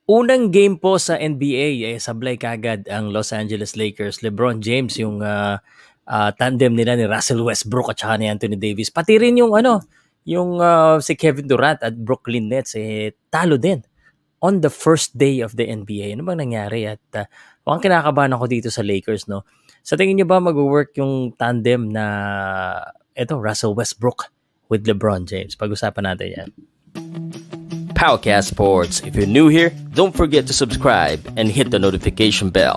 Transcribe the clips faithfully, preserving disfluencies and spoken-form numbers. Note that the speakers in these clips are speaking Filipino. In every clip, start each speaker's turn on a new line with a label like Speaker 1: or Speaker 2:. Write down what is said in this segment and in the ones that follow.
Speaker 1: Unang game po sa N B A, eh, sablay kagad ang Los Angeles Lakers. LeBron James, yung ah, ah, tandem nila ni Russell Westbrook at saka ni Anthony Davis. Pati rin yung ano, yung ah, si Kevin Durant at Brooklyn Nets, eh, talo din on the first day of the N B A. Ano bang nangyari? At uh, mukhang kinakabahan ako dito sa Lakers, no? Sa tingin niyo ba mag-work yung tandem na eto, Russell Westbrook with LeBron James? Pag-usapan natin yan. Powcast Sports. If you're new here, don't forget to subscribe and hit the notification bell.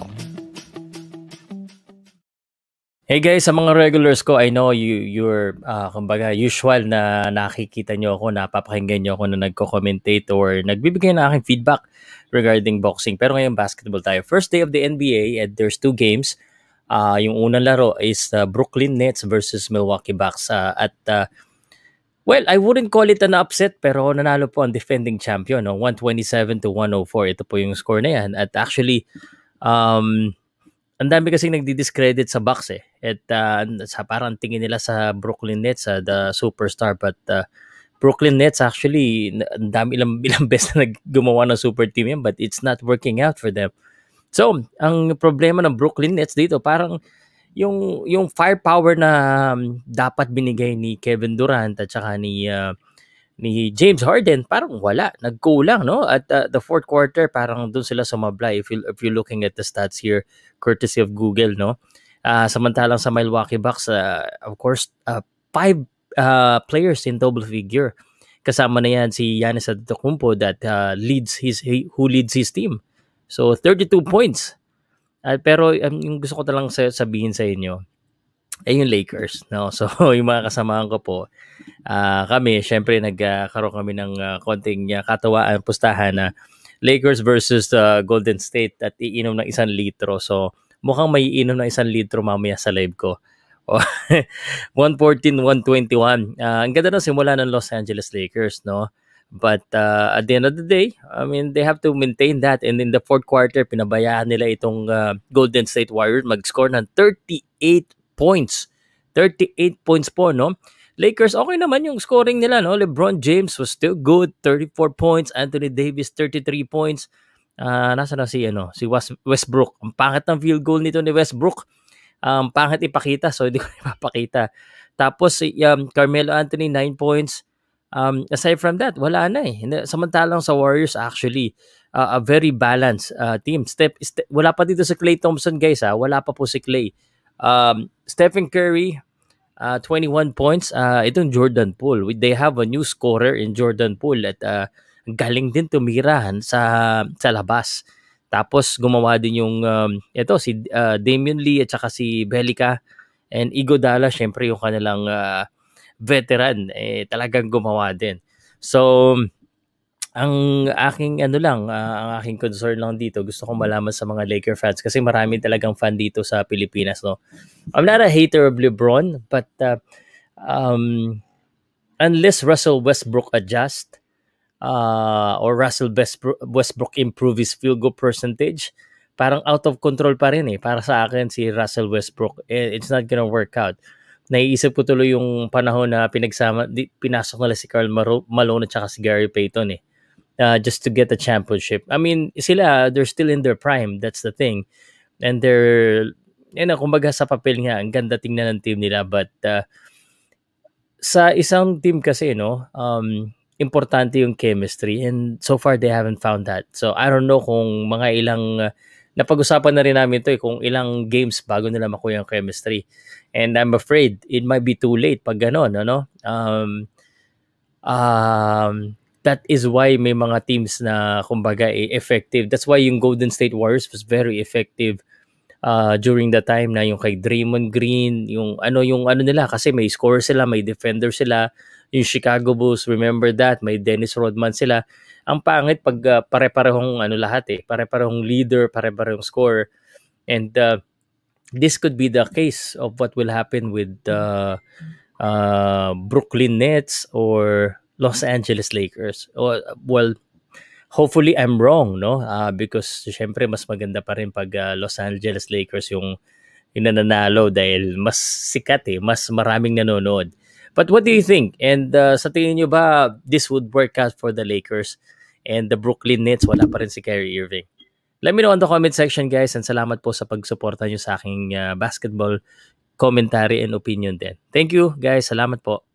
Speaker 1: Hey guys, sa mga regulars ko, I know you you're uh, kumbaga usual na nakikita nyo ako, napapakinggan nyo ako na nagko-commentate or nagbibigay na aking feedback regarding boxing. Pero ngayon basketball tayo. First day of the N B A and there's two games. Uh, yung unang laro is uh, Brooklyn Nets versus Milwaukee Bucks uh, at uh, well, I wouldn't call it an upset pero nanalo po ang defending champion, no? one twenty-seven to one oh four. Ito po yung score na yan. At actually, um, ang dami kasing nagdi-discredit sa Bucks eh. At uh, sa parang tingin nila sa Brooklyn Nets, uh, the superstar. But uh, Brooklyn Nets actually, ang dami ilang, ilang best na gumawa ng super team yan but it's not working out for them. So, ang problema ng Brooklyn Nets dito, parang yung yung firepower na um, dapat binigay ni Kevin Durant at saka ni uh, ni James Harden parang wala, nagkulang, no? At uh, the fourth quarter parang doon sila sumablay if you if you're looking at the stats here courtesy of Google, no? Uh, samantalang sa Milwaukee Bucks uh, of course uh, five uh, players in double figure. Kasama na yan si Giannis Antetokounmpo that uh, leads his who leads his team. So thirty-two points. Uh, pero um, yung gusto ko talang sabihin sa inyo ay yung Lakers, no? So yung mga kasamahan ko po, uh, kami syempre nagkaroon kami ng uh, konting uh, katawaan, pustahan na Lakers versus uh, Golden State at iinom ng isang litro. So mukhang may iinom ng isang litro mamaya sa live ko. one fourteen one twenty-one. Uh, ang ganda ng simula ng Los Angeles Lakers, no? But uh, at the end of the day, I mean, they have to maintain that. And in the fourth quarter, pinabayaan nila itong uh, Golden State Warriors mag-score ng thirty-eight points. thirty-eight points po, no? Lakers, okay naman yung scoring nila, no? LeBron James was still good, thirty-four points. Anthony Davis, thirty-three points. Uh, nasa na si, ano, si Westbrook. Ang pangit ng field goal nito ni Westbrook. Um, pangit ipakita, so hindi ko ipapakita. Tapos, um, Carmelo Anthony, nine points. Um, aside from that, wala na eh. Samantalang sa Warriors, actually, uh, a very balanced uh, team. Step, Ste- wala pa dito si Klay Thompson, guys. Ha? Wala pa po si Klay. Um, Stephen Curry, uh, twenty-one points. Uh, itong Jordan Poole. They have a new scorer in Jordan Poole at uh, galing din tumirahan sa, sa labas. Tapos, gumawa din yung, um, ito, si uh, Damian Lee at saka si Belica and Iguodala, syempre yung kanilang uh, veteran, eh, talagang gumawa din. So, ang aking ano lang, uh, ang aking concern lang dito, gusto kong malaman sa mga Laker fans kasi marami talagang fan dito sa Pilipinas, no. I'm not a hater of LeBron, but uh, um, unless Russell Westbrook adjust uh, or Russell Westbrook, Westbrook improve his field goal percentage, parang out of control pa rin eh. Para sa akin si Russell Westbrook, eh, it's not gonna work out. Naiisip ko tuloy yung panahon na pinagsama, di, pinasok nila si Karl Malone at saka si Gary Payton eh. Uh, just to get the championship. I mean, sila, they're still in their prime. That's the thing. And they're, yun na, kumbaga sa papel nga, ang ganda tingnan ng team nila. But uh, sa isang team kasi, no, um, importante yung chemistry. And so far, they haven't found that. So, I don't know kung mga ilang, uh, napag-usapan na rin namin to eh, kung ilang games bago nila makuha yung chemistry. And I'm afraid it might be too late pag gano'n, ano? Um, um, that is why may mga teams na, kumbaga, eh, effective. That's why yung Golden State Warriors was very effective uh, during the time na yung kay Draymond Green, yung ano, yung ano nila, kasi may scorer sila, may defender sila. Yung Chicago Bulls, remember that? May Dennis Rodman sila. Ang pangit pag uh, pare-parehong ano lahat eh, pare-parehong leader, pare-parehong scorer. And uh, this could be the case of what will happen with uh, uh, Brooklyn Nets or Los Angeles Lakers. Or, well, hopefully I'm wrong, no? Uh, because syempre mas maganda pa rin pag uh, Los Angeles Lakers yung, yung nananalo dahil mas sikat eh, mas maraming nanonood. But what do you think? And uh, sa tingin nyo ba this would work out for the Lakers? And the Brooklyn Nets, wala pa rin si Kyrie Irving. Let me know in the comment section, guys, and salamat po sa pagsuporta nyo sa aking uh, basketball commentary and opinion din. Thank you, guys. Salamat po.